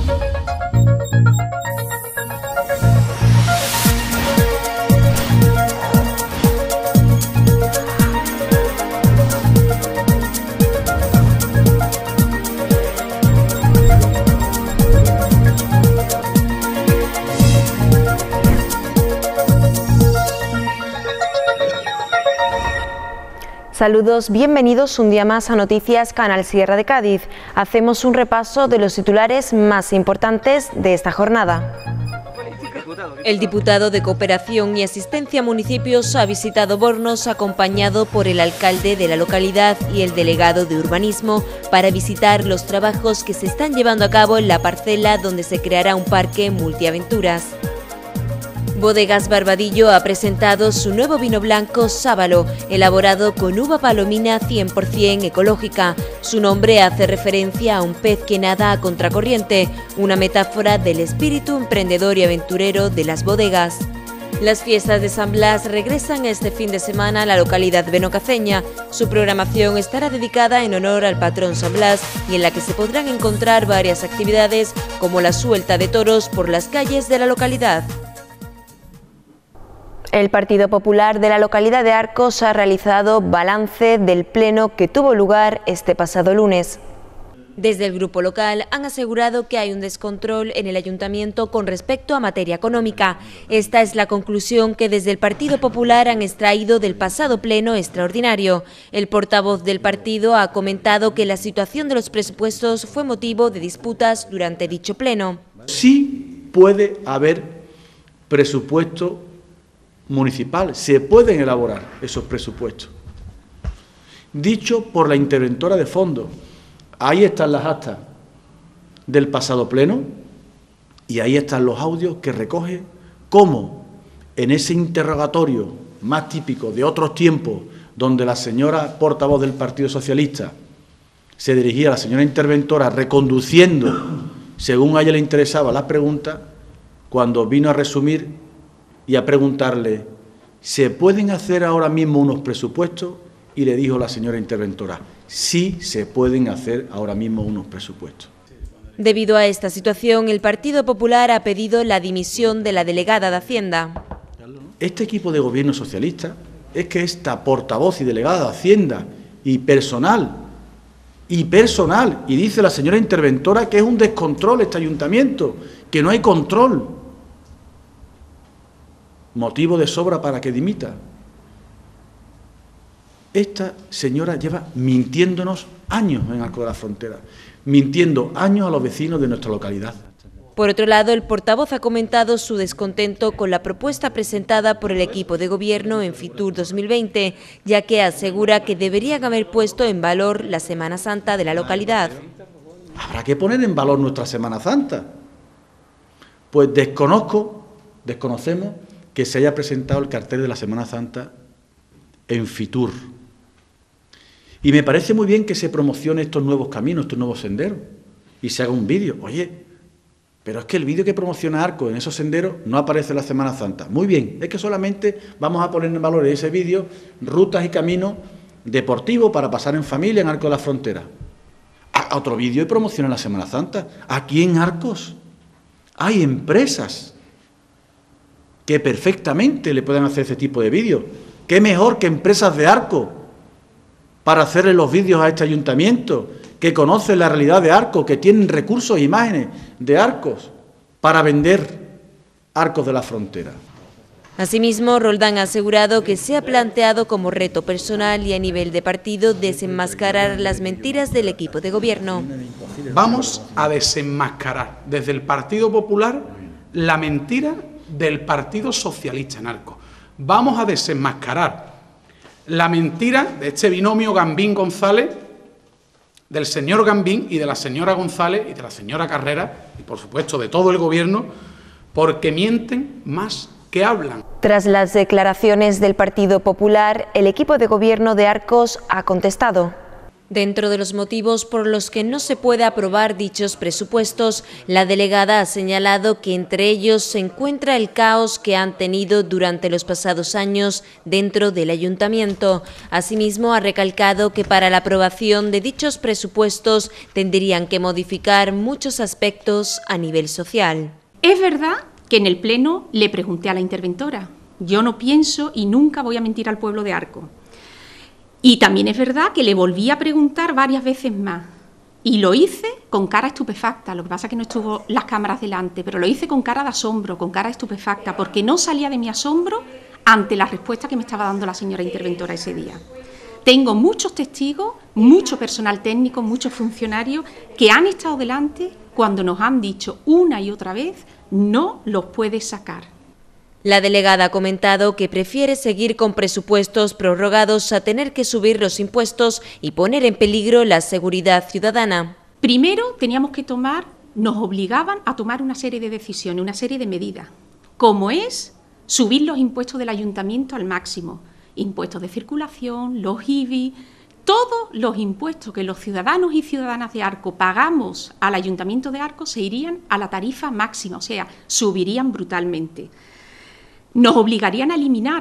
Saludos, bienvenidos un día más a Noticias Canal Sierra de Cádiz. Hacemos un repaso de los titulares más importantes de esta jornada. El diputado de Cooperación y Asistencia a Municipios ha visitado Bornos acompañado por el alcalde de la localidad y el delegado de Urbanismo para visitar los trabajos que se están llevando a cabo en la parcela donde se creará un parque multiaventuras. Bodegas Barbadillo ha presentado su nuevo vino blanco Sábalo, elaborado con uva palomina 100% ecológica. Su nombre hace referencia a un pez que nada a contracorriente, una metáfora del espíritu emprendedor y aventurero de las bodegas. Las fiestas de San Blas regresan este fin de semana a la localidad benocaceña. Su programación estará dedicada en honor al patrón San Blas y en la que se podrán encontrar varias actividades como la suelta de toros por las calles de la localidad. El Partido Popular de la localidad de Arcos ha realizado balance del pleno que tuvo lugar este pasado lunes. Desde el grupo local han asegurado que hay un descontrol en el ayuntamiento con respecto a materia económica. Esta es la conclusión que desde el Partido Popular han extraído del pasado pleno extraordinario. El portavoz del partido ha comentado que la situación de los presupuestos fue motivo de disputas durante dicho pleno. Sí puede haber presupuesto municipal, se pueden elaborar esos presupuestos. Dicho por la interventora de fondos, ahí están las actas del pasado pleno y ahí están los audios que recoge cómo en ese interrogatorio más típico de otros tiempos, donde la señora portavoz del Partido Socialista se dirigía a la señora interventora reconduciendo, según a ella le interesaba, la pregunta, cuando vino a resumir y a preguntarle, ¿se pueden hacer ahora mismo unos presupuestos? Y le dijo la señora interventora, sí se pueden hacer ahora mismo unos presupuestos. Debido a esta situación, el Partido Popular ha pedido la dimisión de la delegada de Hacienda. Este equipo de gobierno socialista es que esta portavoz y delegada de Hacienda y personal, y dice la señora interventora que es un descontrol este ayuntamiento, que no hay control. Motivo de sobra para que dimita. Esta señora lleva mintiéndonos años en Arcos de la Frontera, mintiendo años a los vecinos de nuestra localidad. Por otro lado, el portavoz ha comentado su descontento con la propuesta presentada por el equipo de gobierno en Fitur 2020, ya que asegura que deberían haber puesto en valor la Semana Santa de la localidad. ¿Habrá que poner en valor nuestra Semana Santa? Pues desconocemos que se haya presentado el cartel de la Semana Santa en Fitur. Y me parece muy bien que se promocione estos nuevos caminos, estos nuevos senderos, y se haga un vídeo. Oye, pero es que el vídeo que promociona Arcos en esos senderos no aparece en la Semana Santa. Muy bien, es que solamente vamos a poner en valor en ese vídeo rutas y caminos deportivos para pasar en familia en Arcos de la Frontera. A otro vídeo y promociona la Semana Santa. Aquí en Arcos hay empresas que perfectamente le pueden hacer ese tipo de vídeos. ¿Qué mejor que empresas de Arcos para hacerle los vídeos a este ayuntamiento, que conocen la realidad de Arcos, que tienen recursos e imágenes de Arcos para vender Arcos de la Frontera? Asimismo, Roldán ha asegurado que se ha planteado como reto personal y a nivel de partido desenmascarar las mentiras del equipo de gobierno. Vamos a desenmascarar desde el Partido Popular la mentira del Partido Socialista en Arcos. Vamos a desenmascarar la mentira de este binomio Gambín-González, del señor Gambín y de la señora González y de la señora Carrera, y por supuesto de todo el gobierno, porque mienten más que hablan. Tras las declaraciones del Partido Popular, el equipo de gobierno de Arcos ha contestado. Dentro de los motivos por los que no se puede aprobar dichos presupuestos, la delegada ha señalado que entre ellos se encuentra el caos que han tenido durante los pasados años dentro del ayuntamiento. Asimismo, ha recalcado que para la aprobación de dichos presupuestos tendrían que modificar muchos aspectos a nivel social. Es verdad que en el Pleno le pregunté a la interventora. Yo no pienso y nunca voy a mentir al pueblo de Arco. Y también es verdad que le volví a preguntar varias veces más. Y lo hice con cara estupefacta, lo que pasa es que no estuvo las cámaras delante, pero lo hice con cara de asombro, con cara estupefacta, porque no salía de mi asombro ante la respuesta que me estaba dando la señora interventora ese día. Tengo muchos testigos, mucho personal técnico, muchos funcionarios que han estado delante cuando nos han dicho una y otra vez, no los puedes sacar. La delegada ha comentado que prefiere seguir con presupuestos prorrogados a tener que subir los impuestos y poner en peligro la seguridad ciudadana. Primero nos obligaban a tomar una serie de decisiones, una serie de medidas, como es subir los impuestos del ayuntamiento al máximo, impuestos de circulación, los IBI, todos los impuestos que los ciudadanos y ciudadanas de Arco pagamos al ayuntamiento de Arco se irían a la tarifa máxima, o sea, subirían brutalmente. Nos obligarían a eliminar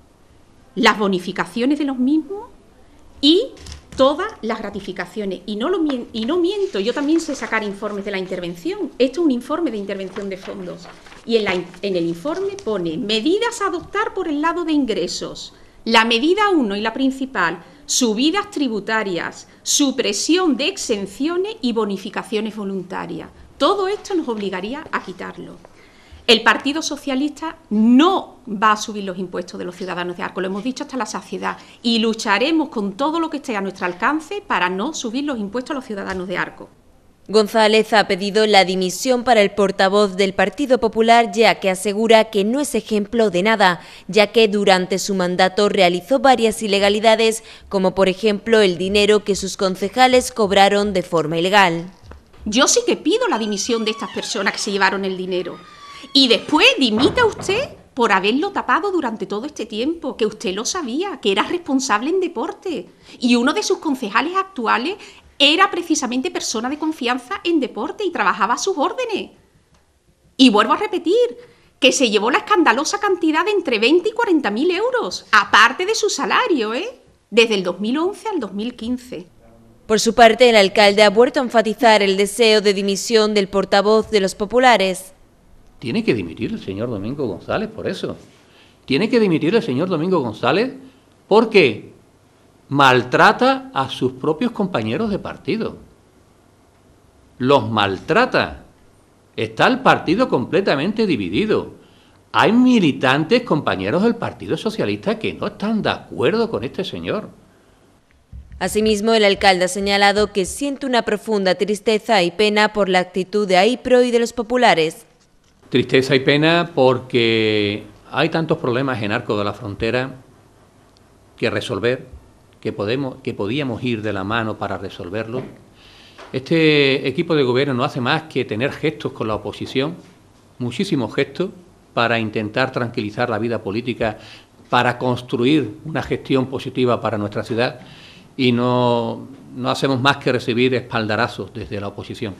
las bonificaciones de los mismos y todas las gratificaciones. Y no miento, yo también sé sacar informes de la intervención. Esto es un informe de intervención de fondos. Y en el informe pone medidas a adoptar por el lado de ingresos. La medida 1 y la principal, subidas tributarias, supresión de exenciones y bonificaciones voluntarias. Todo esto nos obligaría a quitarlo. El Partido Socialista no va a subir los impuestos de los ciudadanos de Arco, lo hemos dicho hasta la saciedad, y lucharemos con todo lo que esté a nuestro alcance para no subir los impuestos a los ciudadanos de Arco. González ha pedido la dimisión para el portavoz del Partido Popular, ya que asegura que no es ejemplo de nada, ya que durante su mandato realizó varias ilegalidades, como por ejemplo el dinero que sus concejales cobraron de forma ilegal. Yo sí que pido la dimisión de estas personas que se llevaron el dinero. Y después dimita usted por haberlo tapado durante todo este tiempo, que usted lo sabía, que era responsable en deporte. Y uno de sus concejales actuales era precisamente persona de confianza en deporte y trabajaba a sus órdenes. Y vuelvo a repetir, que se llevó la escandalosa cantidad de entre 20 y 40.000 euros, aparte de su salario, desde el 2011 al 2015. Por su parte, el alcalde ha vuelto a enfatizar el deseo de dimisión del portavoz de los populares. Tiene que dimitir el señor Domingo González por eso. Tiene que dimitir el señor Domingo González porque maltrata a sus propios compañeros de partido. Los maltrata. Está el partido completamente dividido. Hay militantes, compañeros del Partido Socialista, que no están de acuerdo con este señor. Asimismo, el alcalde ha señalado que siente una profunda tristeza y pena por la actitud de AIPRO y de los populares. Tristeza y pena porque hay tantos problemas en Arco de la Frontera que resolver, que podíamos ir de la mano para resolverlo. Este equipo de gobierno no hace más que tener gestos con la oposición, muchísimos gestos, para intentar tranquilizar la vida política, para construir una gestión positiva para nuestra ciudad, y no hacemos más que recibir espaldarazos desde la oposición.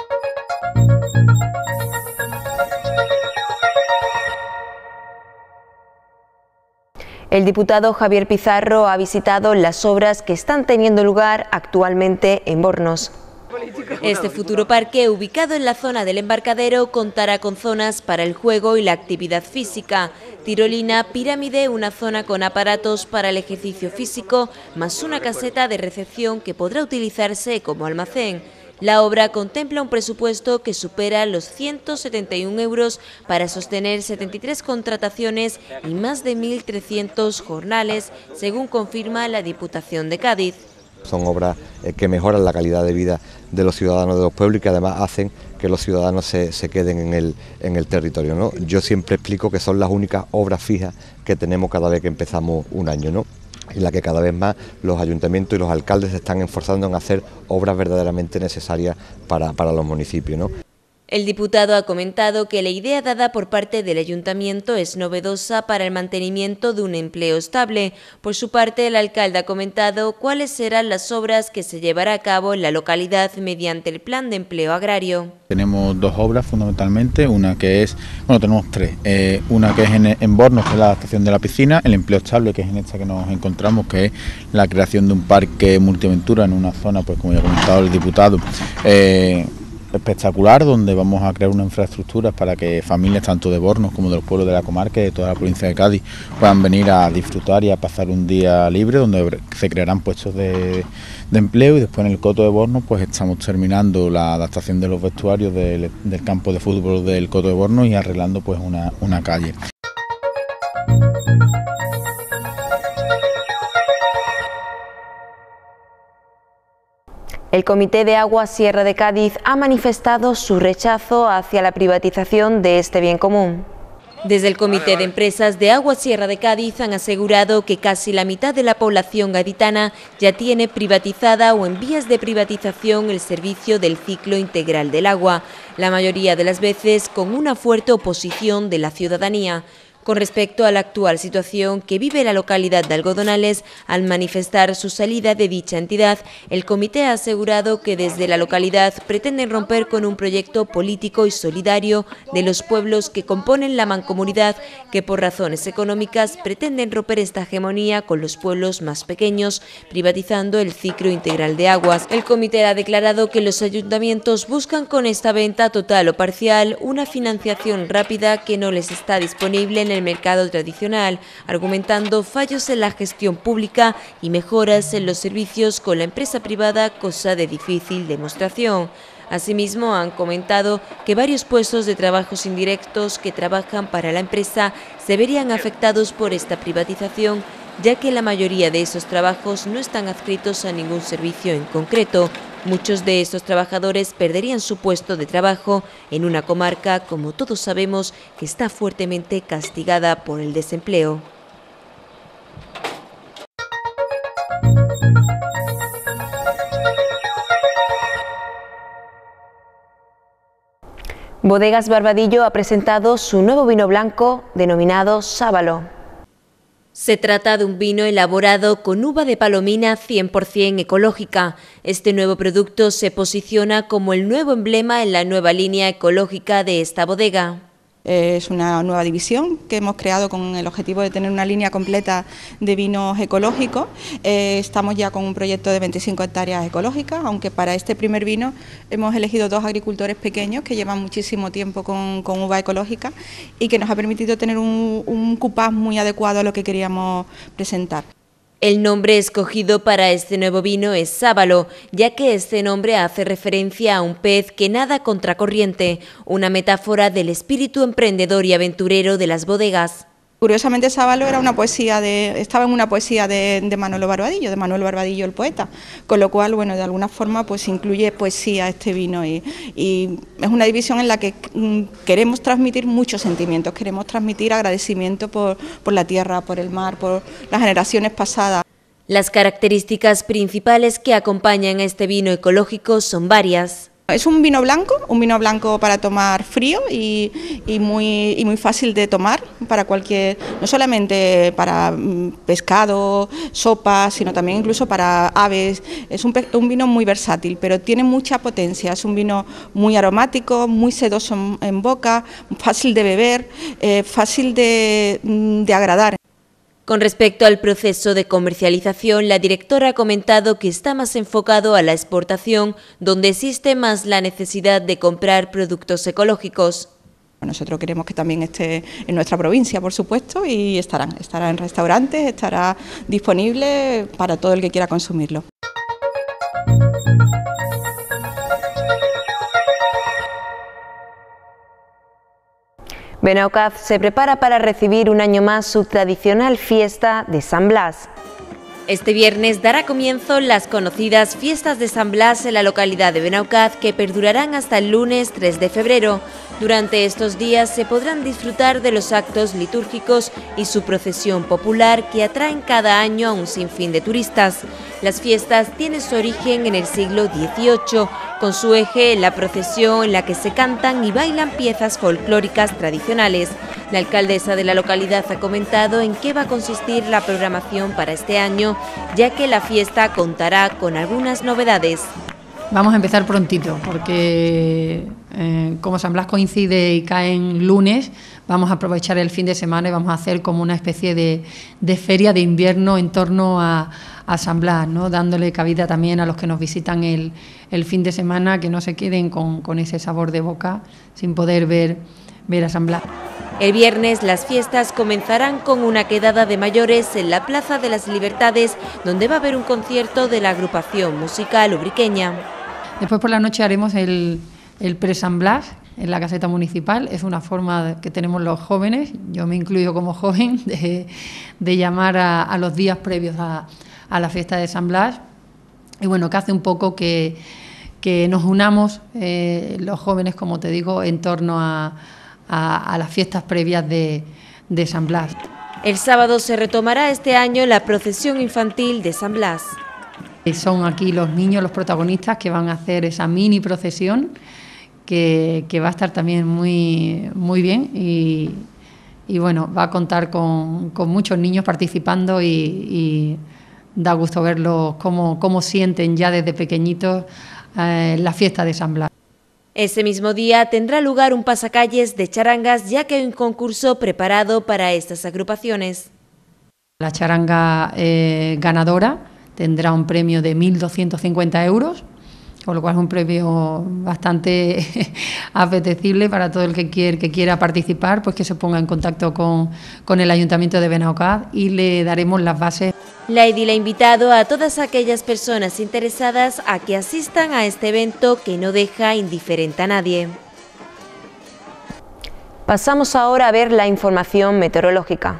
El diputado Javier Pizarro ha visitado las obras que están teniendo lugar actualmente en Bornos. Este futuro parque, ubicado en la zona del embarcadero, contará con zonas para el juego y la actividad física, tirolina, pirámide, una zona con aparatos para el ejercicio físico, más una caseta de recepción que podrá utilizarse como almacén. La obra contempla un presupuesto que supera los 171 euros para sostener 73 contrataciones y más de 1.300 jornales, según confirma la Diputación de Cádiz. Son obras que mejoran la calidad de vida de los ciudadanos de los pueblos y que además hacen que los ciudadanos se queden en el territorio, ¿no? Yo siempre explico que son las únicas obras fijas que tenemos cada vez que empezamos un año, ¿no? En la que cada vez más los ayuntamientos y los alcaldes se están esforzando en hacer obras verdaderamente necesarias para los municipios, ¿no? El diputado ha comentado que la idea dada por parte del Ayuntamiento es novedosa para el mantenimiento de un empleo estable. Por su parte, el alcalde ha comentado cuáles serán las obras que se llevará a cabo en la localidad mediante el Plan de Empleo Agrario. Tenemos dos obras fundamentalmente, una que es, bueno, tenemos tres, una que es en Bornos, que es la adaptación de la piscina, el empleo estable, que es en esta que nos encontramos, que es la creación de un parque multiaventura en una zona, pues como ya ha comentado el diputado, espectacular, donde vamos a crear una infraestructura para que familias tanto de Bornos como de los pueblos de la comarca y de toda la provincia de Cádiz puedan venir a disfrutar y a pasar un día libre, donde se crearán puestos de empleo. Y después en el Coto de Bornos pues estamos terminando la adaptación de los vestuarios del campo de fútbol del Coto de Bornos y arreglando pues una calle. El Comité de Aguas Sierra de Cádiz ha manifestado su rechazo hacia la privatización de este bien común. Desde el Comité de Empresas de Aguas Sierra de Cádiz han asegurado que casi la mitad de la población gaditana ya tiene privatizada o en vías de privatización el servicio del ciclo integral del agua, la mayoría de las veces con una fuerte oposición de la ciudadanía. Con respecto a la actual situación que vive la localidad de Algodonales, al manifestar su salida de dicha entidad, el comité ha asegurado que desde la localidad pretenden romper con un proyecto político y solidario de los pueblos que componen la mancomunidad, que por razones económicas pretenden romper esta hegemonía con los pueblos más pequeños, privatizando el ciclo integral de aguas. El comité ha declarado que los ayuntamientos buscan con esta venta total o parcial una financiación rápida que no les está disponible en el mercado tradicional, argumentando fallos en la gestión pública y mejoras en los servicios con la empresa privada, cosa de difícil demostración. Asimismo, han comentado que varios puestos de trabajos indirectos que trabajan para la empresa se verían afectados por esta privatización, ya que la mayoría de esos trabajos no están adscritos a ningún servicio en concreto. Muchos de estos trabajadores perderían su puesto de trabajo en una comarca, como todos sabemos, que está fuertemente castigada por el desempleo. Bodegas Barbadillo ha presentado su nuevo vino blanco denominado Sábalo. Se trata de un vino elaborado con uva de palomina 100% ecológica. Este nuevo producto se posiciona como el nuevo emblema en la nueva línea ecológica de esta bodega. Es una nueva división que hemos creado con el objetivo de tener una línea completa de vinos ecológicos. Estamos ya con un proyecto de 25 hectáreas ecológicas, aunque para este primer vino hemos elegido 2 agricultores pequeños que llevan muchísimo tiempo con uva ecológica y que nos ha permitido tener un cupaz muy adecuado a lo que queríamos presentar. El nombre escogido para este nuevo vino es Sábalo, ya que este nombre hace referencia a un pez que nada contracorriente, una metáfora del espíritu emprendedor y aventurero de las bodegas. Curiosamente, Sábalo era estaba en una poesía de Manuel Barbadillo el poeta, con lo cual, bueno, de alguna forma pues incluye poesía este vino y es una división en la que queremos transmitir muchos sentimientos, queremos transmitir agradecimiento por la tierra, por el mar, por las generaciones pasadas. Las características principales que acompañan a este vino ecológico son varias. Es un vino blanco para tomar frío y muy fácil de tomar para cualquier, no solamente para pescado, sopas, sino también incluso para aves. Es un vino muy versátil, pero tiene mucha potencia. Es un vino muy aromático, muy sedoso en boca, fácil de beber, fácil de agradar. Con respecto al proceso de comercialización, la directora ha comentado que está más enfocado a la exportación, donde existe más la necesidad de comprar productos ecológicos. Nosotros queremos que también esté en nuestra provincia, por supuesto, y estará en restaurantes, estará disponible para todo el que quiera consumirlo. Benaukaz se prepara para recibir un año más su tradicional fiesta de San Blas. Este viernes dará comienzo las conocidas fiestas de San Blas en la localidad de Benaukaz, que perdurarán hasta el lunes 3 de febrero. Durante estos días se podrán disfrutar de los actos litúrgicos y su procesión popular que atraen cada año a un sinfín de turistas. Las fiestas tienen su origen en el siglo XVIII, con su eje la procesión en la que se cantan y bailan piezas folclóricas tradicionales. La alcaldesa de la localidad ha comentado en qué va a consistir la programación para este año, ya que la fiesta contará con algunas novedades. Vamos a empezar prontito, porque como San Blas coincide y cae en lunes, vamos a aprovechar el fin de semana y vamos a hacer como una especie de feria de invierno en torno a San Blas, ¿no? Dándole cabida también a los que nos visitan el fin de semana, que no se queden con ese sabor de boca sin poder ver a San Blas. El viernes las fiestas comenzarán con una quedada de mayores en la Plaza de las Libertades, donde va a haber un concierto de la agrupación musical ubriqueña. Después por la noche haremos el pre-San Blas en la caseta municipal. Es una forma que tenemos los jóvenes, yo me incluyo como joven, de llamar a los días previos a la fiesta de San Blas. Y bueno, que hace un poco que nos unamos los jóvenes, como te digo, en torno a las fiestas previas de San Blas. El sábado se retomará este año la procesión infantil de San Blas. Son aquí los niños los protagonistas que van a hacer esa mini procesión que va a estar también muy bien y bueno, va a contar con muchos niños participando y da gusto verlos cómo sienten ya desde pequeñitos la fiesta de San Blas. Ese mismo día tendrá lugar un pasacalles de charangas, ya que hay un concurso preparado para estas agrupaciones. La charanga ganadora tendrá un premio de 1.250 euros, con lo cual es un premio bastante apetecible para todo el que quiera participar, pues que se ponga en contacto con el Ayuntamiento de Benaocaz y le daremos las bases. La edil ha invitado a todas aquellas personas interesadas a que asistan a este evento que no deja indiferente a nadie. Pasamos ahora a ver la información meteorológica.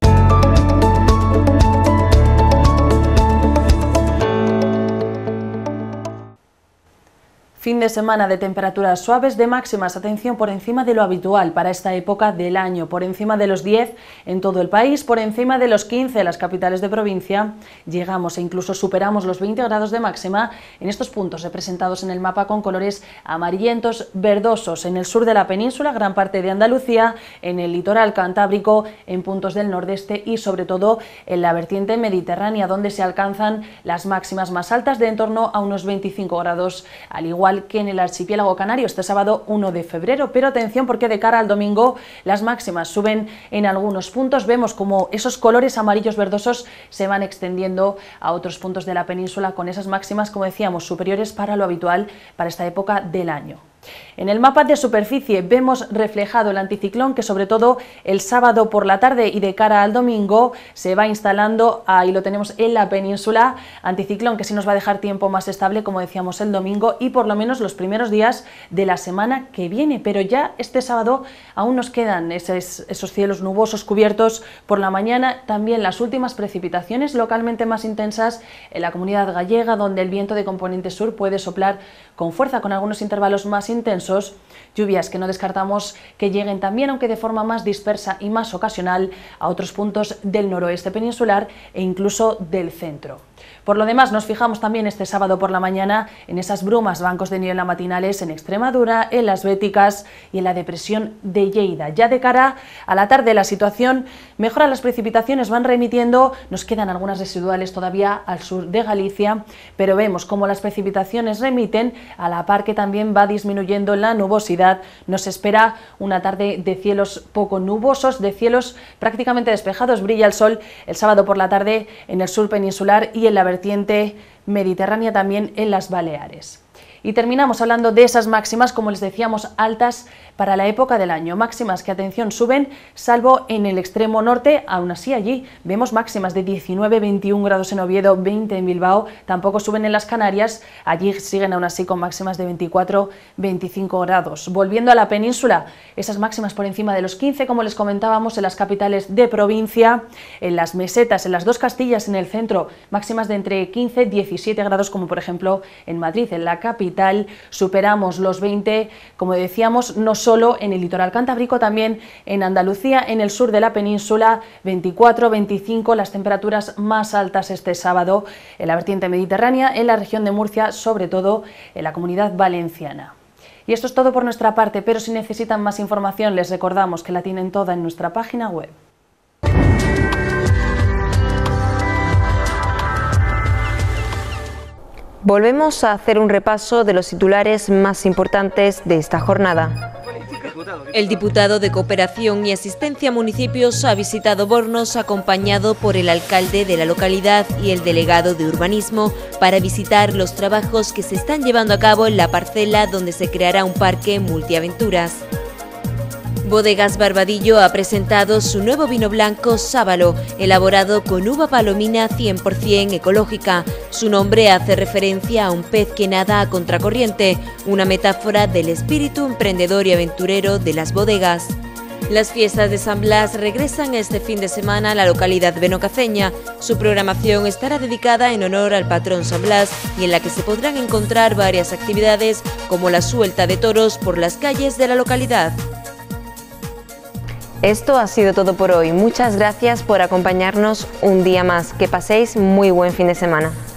Fin de semana de temperaturas suaves, de máximas, atención, por encima de lo habitual para esta época del año, por encima de los 10 en todo el país, por encima de los 15 en las capitales de provincia, llegamos e incluso superamos los 20 grados de máxima en estos puntos representados en el mapa con colores amarillentos verdosos, en el sur de la península, gran parte de Andalucía, en el litoral cantábrico, en puntos del nordeste y sobre todo en la vertiente mediterránea, donde se alcanzan las máximas más altas de en torno a unos 25 grados, al igual que en el archipiélago canario este sábado 1 de febrero, pero atención porque de cara al domingo las máximas suben en algunos puntos, vemos como esos colores amarillos verdosos se van extendiendo a otros puntos de la península con esas máximas, como decíamos, superiores para lo habitual para esta época del año. En el mapa de superficie vemos reflejado el anticiclón que sobre todo el sábado por la tarde y de cara al domingo se va instalando, ahí lo tenemos en la península, anticiclón que sí nos va a dejar tiempo más estable, como decíamos, el domingo y por lo menos los primeros días de la semana que viene, pero ya este sábado aún nos quedan esos cielos nubosos cubiertos por la mañana, también las últimas precipitaciones localmente más intensas en la Comunidad Gallega, donde el viento de componente sur puede soplar con fuerza con algunos intervalos más intensos, lluvias que no descartamos que lleguen también, aunque de forma más dispersa y más ocasional, a otros puntos del noroeste peninsular e incluso del centro. Por lo demás, nos fijamos también este sábado por la mañana en esas brumas, bancos de niebla matinales en Extremadura, en las Béticas y en la depresión de Lleida. Ya de cara a la tarde la situación mejora, las precipitaciones van remitiendo, nos quedan algunas residuales todavía al sur de Galicia, pero vemos cómo las precipitaciones remiten, a la par que también va disminuyendo la nubosidad. Nos espera una tarde de cielos poco nubosos, de cielos prácticamente despejados, brilla el sol el sábado por la tarde en el sur peninsular y en la vertiente mediterránea, también en las Baleares. Y terminamos hablando de esas máximas, como les decíamos, altas para la época del año. Máximas que, atención, suben, salvo en el extremo norte. Aún así, allí vemos máximas de 19, 21 grados en Oviedo, 20 en Bilbao. Tampoco suben en las Canarias. Allí siguen aún así con máximas de 24, 25 grados. Volviendo a la península, esas máximas por encima de los 15, como les comentábamos, en las capitales de provincia, en las mesetas, en las dos Castillas, en el centro, máximas de entre 15 y 17 grados, como por ejemplo en Madrid, en la capital. capital superamos los 20, como decíamos, no solo en el litoral cantábrico, también en Andalucía, en el sur de la península, 24, 25, las temperaturas más altas este sábado en la vertiente mediterránea, en la región de Murcia, sobre todo en la Comunidad Valenciana. Y esto es todo por nuestra parte, pero si necesitan más información les recordamos que la tienen toda en nuestra página web. Volvemos a hacer un repaso de los titulares más importantes de esta jornada. El diputado de Cooperación y Asistencia a Municipios ha visitado Bornos acompañado por el alcalde de la localidad y el delegado de Urbanismo para visitar los trabajos que se están llevando a cabo en la parcela donde se creará un parque multiaventuras. Bodegas Barbadillo ha presentado su nuevo vino blanco Sábalo, elaborado con uva palomina 100% ecológica. Su nombre hace referencia a un pez que nada a contracorriente, una metáfora del espíritu emprendedor y aventurero de las bodegas. Las fiestas de San Blas regresan este fin de semana a la localidad benocaceña. Su programación estará dedicada en honor al patrón San Blas y en la que se podrán encontrar varias actividades como la suelta de toros por las calles de la localidad. Esto ha sido todo por hoy. Muchas gracias por acompañarnos un día más. Que paséis muy buen fin de semana.